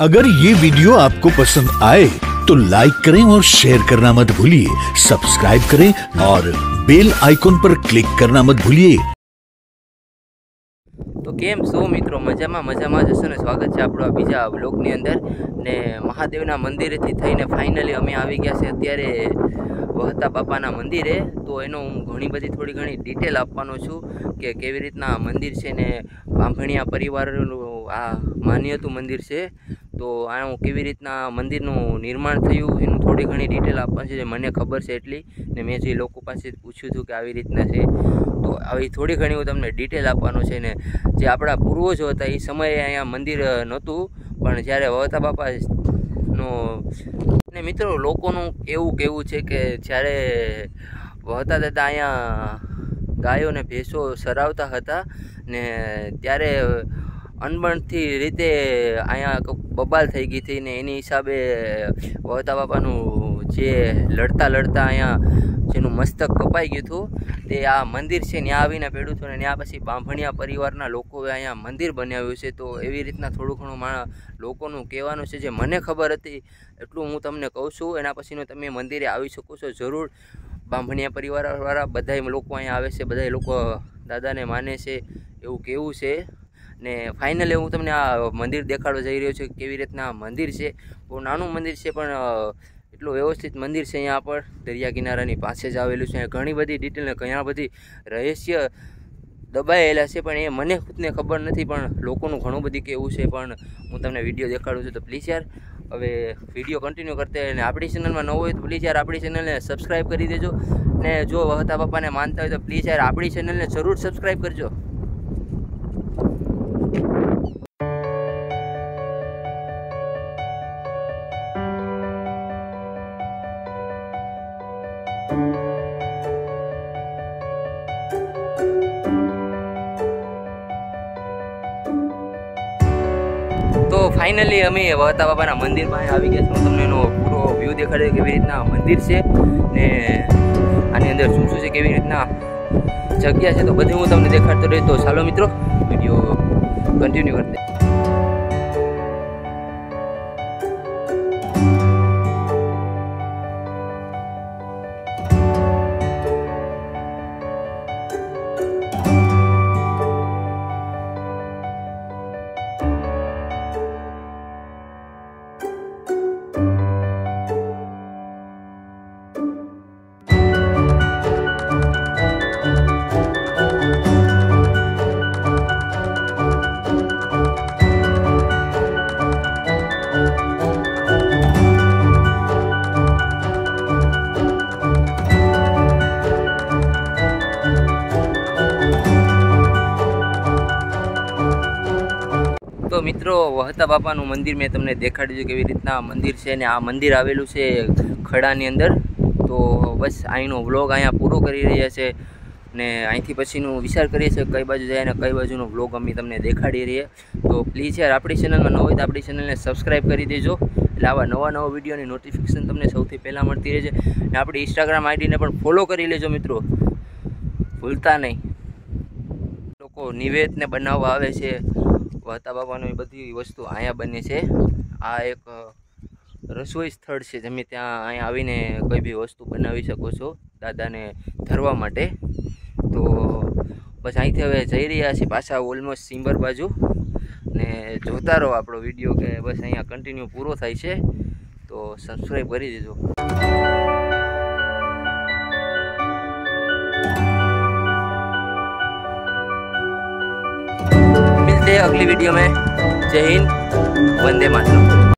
अगर ये वीडियो आपको पसंद आए तो लाइक करें और शेयर करना मत भूलिए। सब्सक्राइब करें और बेल आइकॉन पर क्लिक करना मत भूलिए। तो केम छो मित्रों, मजामां जशो ने स्वागत है आपणो बीजा ब्लॉगनी अंदर ने महादेवना मंदिरेथी थईने फाइनली अमे आवी गया छे अत्यारे वहता बापाना मंदिरे। तो एनो हूँ घणी बधी थोड़ी घणी डिटेल आपवानो छुं के केवी रीतना मंदिर छे ने बांभणिया परिवारनुं आ मान्यतुं मंदिर छे। तो आ हूँ केवी रीतना मंदिरनुं निर्माण थयुं एनुं थोड़ी घणी डिटेल आपवानी छे जे मने खबर छे एटली ने मैं जे लोको पासे पूछ्युं हतुं के આવી રીતના છે। तो આવી થોડી ઘણી હું તમને ડિટેલ આપવાનો છે ને જે આપણા પૂર્વજો હતા એ સમયે અહીંયા મંદિર નહોતું, પણ જ્યારે વહતા બાપાનો ને મિત્રો લોકોનું એવું કહેવું છે કે જ્યારે વહતા દાદા અહીંયા ગાયો ને ભેંસો સરાવતા હતા ને ત્યારે અનબણથી રીતે અહીંયા બબાલ થઈ ગઈ હતી ને એની હિસાબે વહતા બાપાનું જે લડતા લડતા અહીંયા જેનું મસ્તક કપાઈ ગયું હતું તે આ મંદિર છે ત્યાં આવીને પડ્યું હતું ને ત્યાં પછી બાંભણિયા પરિવારના લોકોએ અહીંયા મંદિર બનાવ્યું છે। તો એવી રીતના થોડું ઘણું લોકોનું કહેવાનું છે, જે મને ખબર હતી એટલું હું તમને કહું છું। એના પછીનું તમે મંદિરે આવી શકો છો જરૂર। બાંભણિયા પરિવારવાળા બધા લોકો અહીંયા આવે છે, બધા લોકો દાદાને માને છે એવું કહેવું છે ને ફાઇનલી હું તમને આ મંદિર દેખાડવા જઈ રહ્યો છું કેવી રીતના મંદિર છે। બહુ નાનું મંદિર છે પણ એટલું વ્યવસ્થિત મંદિર છે। અહીંયા પર દરિયા કિનારાની પાસે જ આવેલું છે। ઘણી બધી ડિટેલ ને ઘણા બધી રહસ્ય દબાયેલા છે પણ એ મને ખુદને ખબર નથી, પણ લોકોનું ઘણું બધી કહેવું છે। પણ હું તમને વિડીયો દેખાડું છું, તો પ્લીઝ યાર હવે વિડીયો કન્ટિન્યુ કરતે અને આપણી ચેનલમાં ન હોય તો પ્લીઝ યાર આપણી ચેનલને સબસ્ક્રાઈબ કરી દેજો ને જો વહતા બાપાને માનતા હોય તો પ્લીઝ યાર આપણી ચેનલને જરૂર સબસ્ક્રાઈબ કરજો। तो फाइनली अमे वहता बापाना मंदिर में આવી ગયા છે। હું તમને એનો પૂરો વ્યૂ દેખાડ્યો કેવી રીતના મંદિર છે ને આની અંદર શું શું છે, કેવી રીતના જગ્યા છે, તો બધું હું તમને દેખાડતો રહ્યો। તો ચાલો મિત્રો વિડીયો કન્ટિન્યુ કરતે। तो मित्रों वहता बापाનું મંદિર મેં તમને દેખાડી દીધું કેવી રીતના મંદિર છે ને આ મંદિર આવેલું છે ખડાની અંદર। તો બસ અહીંનો વ્લોગ અહીંયા પૂરો કરી રહ્યા છે ને અહીંથી પછીનું વિચાર કરીએ છીએ કઈ બાજુ જાય ને કઈ બાજુનો વ્લોગ અમે તમને દેખાડી રહીએ। તો પ્લીઝ યાર આપણી ચેનલમાં ન હોય તો આપણી ચેનલને સબસ્ક્રાઈબ કરી દેજો, એટલે આવા નવા વિડીયોની નોટિફિકેશન તમને સૌથી પહેલાં મળતી રહેશે ને આપણી ઇન્સ્ટાગ્રામ આઈડીને પણ ફોલો કરી લેજો મિત્રો, ભૂલતા નહીં। લોકો નિવેદને બનાવવા આવે છે વહતા બાપાનું એ બધી વસ્તુ અહીંયા બને છે। આ એક રસોઈ સ્થળ છે, તમે ત્યાં અહીંયા આવીને કોઈ બી વસ્તુ બનાવી શકો છો દાદાને ધરવા માટે। તો બસ અહીંથી હવે જઈ રહ્યા છીએ પાછા ઓલમોસ્ટ સિમ્બર બાજુ ને જોતા રહો આપણો વિડીયો કે બસ અહીંયા કન્ટિન્યુ પૂરો થાય છે। તો સબસ્ક્રાઈબ કરી દેજો। मिलते हैं अगली वीडियो में। जय हिंद, वंदे मातरम।